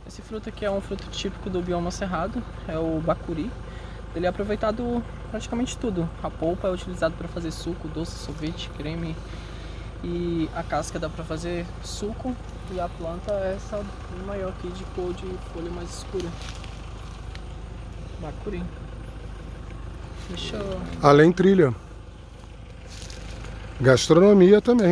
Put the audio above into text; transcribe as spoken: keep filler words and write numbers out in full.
Esse fruto aqui é um fruto típico do bioma cerrado, é o bacuri. Ele é aproveitado praticamente tudo. A polpa é utilizada para fazer suco, doce, sorvete, creme. E a casca dá para fazer suco. E a planta é essa maior aqui de cor de folha mais escura. Bacuri. Deixa eu... Além trilha. Gastronomia também.